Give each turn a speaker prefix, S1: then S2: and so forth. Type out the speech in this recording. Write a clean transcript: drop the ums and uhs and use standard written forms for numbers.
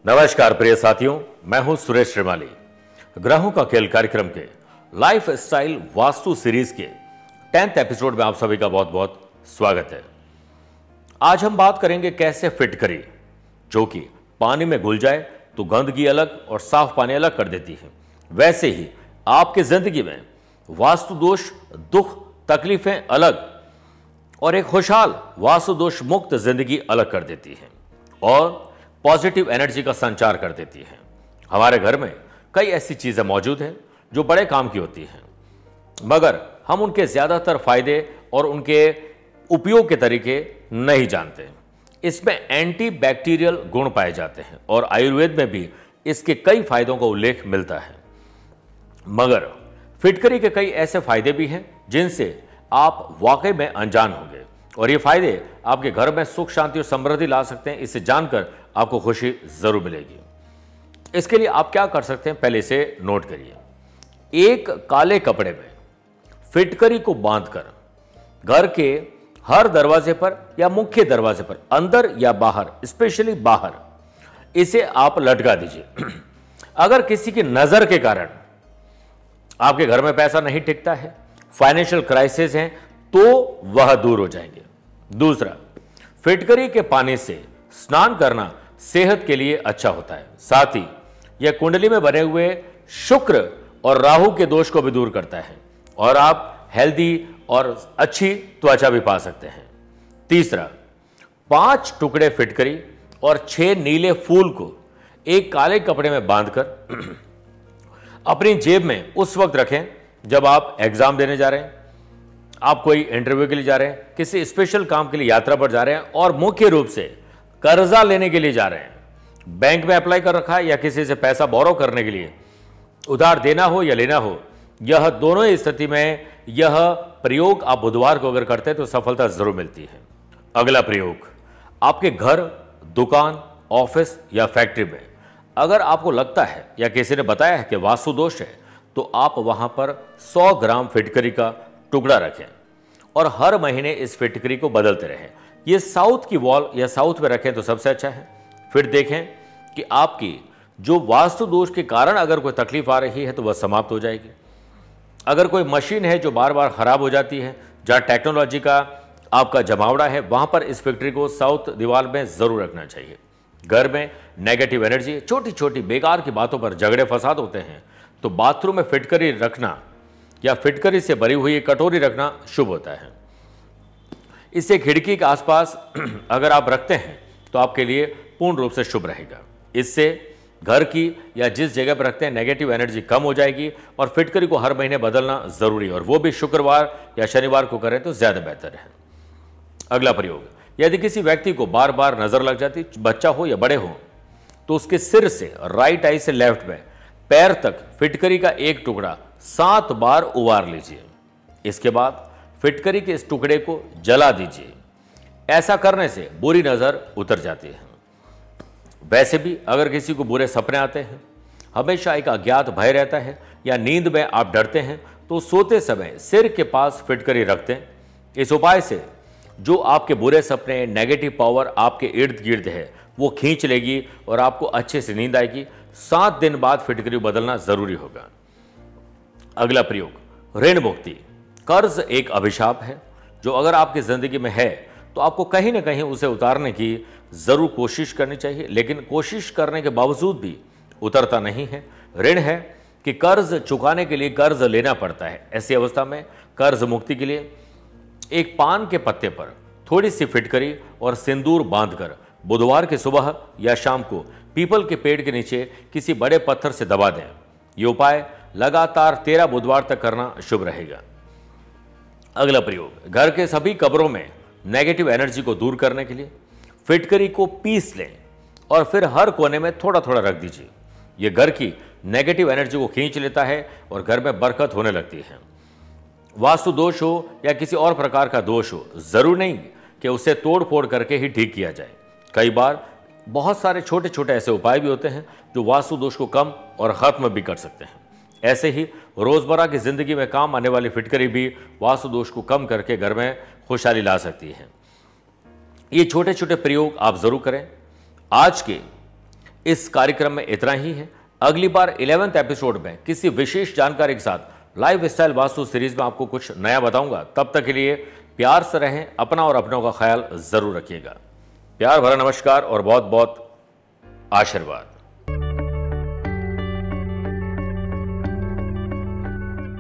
S1: नमस्कार प्रिय साथियों, मैं हूं सुरेश श्रीमाली। ग्रहों का खेल कार्यक्रम के लाइफ स्टाइल वास्तु सीरीज के 10th एपिसोड में आप सभी का बहुत बहुत स्वागत है। आज हम बात करेंगे कैसे फिटकरी, जो कि पानी में घुल जाए तो गंदगी अलग और साफ पानी अलग कर देती है, वैसे ही आपकी जिंदगी में वास्तु दोष, दुख, तकलीफें अलग और एक खुशहाल वास्तु दोष मुक्त जिंदगी अलग कर देती है और पॉजिटिव एनर्जी का संचार कर देती है। हमारे घर में कई ऐसी चीजें मौजूद हैं जो बड़े काम की होती हैं, मगर हम उनके ज्यादातर फायदे और उनके उपयोग के तरीके नहीं जानते। इसमें एंटी बैक्टीरियल गुण पाए जाते हैं और आयुर्वेद में भी इसके कई फायदों का उल्लेख मिलता है। मगर फिटकरी के कई ऐसे फायदे भी हैं जिनसे आप वाकई में अनजान होंगे और ये फायदे आपके घर में सुख, शांति और समृद्धि ला सकते हैं। इसे जानकर आपको खुशी जरूर मिलेगी। इसके लिए आप क्या कर सकते हैं, पहले इसे नोट करिए। एक काले कपड़े में फिटकरी को बांधकर घर के हर दरवाजे पर या मुख्य दरवाजे पर, अंदर या बाहर, स्पेशली बाहर, इसे आप लटका दीजिए। अगर किसी की नजर के कारण आपके घर में पैसा नहीं टिकता है, फाइनेंशियल क्राइसिस हैं, तो वह दूर हो जाएंगे। दूसरा, फिटकरी के पानी से स्नान करना सेहत के लिए अच्छा होता है। साथ ही यह कुंडली में बने हुए शुक्र और राहु के दोष को भी दूर करता है और आप हेल्दी और अच्छी त्वचा भी पा सकते हैं। तीसरा, 5 टुकड़े फिटकरी और 6 नीले फूल को एक काले कपड़े में बांधकर अपनी जेब में उस वक्त रखें जब आप एग्जाम देने जा रहे हैं, आप कोई इंटरव्यू के लिए जा रहे हैं, किसी स्पेशल काम के लिए यात्रा पर जा रहे हैं और मुख्य रूप से कर्जा लेने के लिए जा रहे हैं, बैंक में अप्लाई कर रखा है या किसी से पैसा बोरो करने के लिए, उधार देना हो या लेना हो, यह दोनों ही स्थिति में यह प्रयोग आप बुधवार को अगर करते हैं तो सफलता जरूर मिलती है। अगला प्रयोग, आपके घर, दुकान, ऑफिस या फैक्ट्री में अगर आपको लगता है या किसी ने बताया है कि वास्तु दोष है, तो आप वहां पर 100 ग्राम फिटकरी का टुकड़ा रखें और हर महीने इस फिटकरी को बदलते रहें। ये साउथ की वॉल या साउथ में रखें तो सबसे अच्छा है। फिर देखें कि आपकी जो वास्तु दोष के कारण अगर कोई तकलीफ आ रही है तो वह समाप्त हो जाएगी। अगर कोई मशीन है जो बार बार खराब हो जाती है, जहां टेक्नोलॉजी का आपका जमावड़ा है, वहां पर इस फिटकरी को साउथ दीवार में जरूर रखना चाहिए। घर में नेगेटिव एनर्जी, छोटी छोटी बेकार की बातों पर झगड़े फसाद होते हैं, तो बाथरूम में फिटकरी रखना या फिटकरी से भरी हुई कटोरी रखना शुभ होता है। इसे खिड़की के आसपास अगर आप रखते हैं तो आपके लिए पूर्ण रूप से शुभ रहेगा। इससे घर की या जिस जगह पर रखते हैं नेगेटिव एनर्जी कम हो जाएगी और फिटकरी को हर महीने बदलना जरूरी है और वो भी शुक्रवार या शनिवार को करें तो ज्यादा बेहतर है। अगला प्रयोग, यदि किसी व्यक्ति को बार बार नजर लग जाती, बच्चा हो या बड़े हो, तो उसके सिर से राइट आई से लेफ्ट में पैर तक फिटकरी का एक टुकड़ा 7 बार उबार लीजिए। इसके बाद फिटकरी के इस टुकड़े को जला दीजिए। ऐसा करने से बुरी नजर उतर जाती है। वैसे भी अगर किसी को बुरे सपने आते हैं, हमेशा एक अज्ञात भय रहता है या नींद में आप डरते हैं, तो सोते समय सिर के पास फिटकरी रखते हैं। इस उपाय से जो आपके बुरे सपने, नेगेटिव पावर आपके इर्द गिर्द है, वो खींच लेगी और आपको अच्छे से नींद आएगी। 7 दिन बाद फिटकरी बदलना जरूरी होगा। अगला प्रयोग, ऋण मुक्ति। कर्ज एक अभिशाप है जो अगर आपकी जिंदगी में है तो आपको कहीं ना कहीं उसे उतारने की जरूर कोशिश करनी चाहिए, लेकिन कोशिश करने के बावजूद भी उतरता नहीं है। ऋण है कि कर्ज चुकाने के लिए कर्ज लेना पड़ता है। ऐसी अवस्था में कर्ज मुक्ति के लिए एक पान के पत्ते पर थोड़ी सी फिटकरी और सिंदूर बांधकर बुधवार की सुबह या शाम को पीपल के पेड़ के नीचे किसी बड़े पत्थर से दबा दें। यह उपाय लगातार 13 बुधवार तक करना शुभ रहेगा। अगला प्रयोग, घर के सभी कब्रों में नेगेटिव एनर्जी को दूर करने के लिए फिटकरी को पीस लें और फिर हर कोने में थोड़ा थोड़ा रख दीजिए। यह घर की नेगेटिव एनर्जी को खींच लेता है और घर में बरकत होने लगती है। वास्तु दोष हो या किसी और प्रकार का दोष हो, जरूर नहीं कि उसे तोड़ फोड़ करके ही ठीक किया जाए। कई बार बहुत सारे छोटे छोटे ऐसे उपाय भी होते हैं जो वास्तु दोष को कम और खत्म भी कर सकते हैं। ऐसे ही रोजमर्रा की जिंदगी में काम आने वाली फिटकरी भी वास्तु दोष को कम करके घर में खुशहाली ला सकती है। ये छोटे छोटे प्रयोग आप जरूर करें। आज के इस कार्यक्रम में इतना ही है। अगली बार 11वें एपिसोड में किसी विशेष जानकारी के साथ लाइफ स्टाइल वास्तु सीरीज में आपको कुछ नया बताऊंगा। तब तक के लिए प्यार से रहें, अपना और अपनों का ख्याल जरूर रखिएगा। प्यार भरा नमस्कार और बहुत बहुत आशीर्वाद।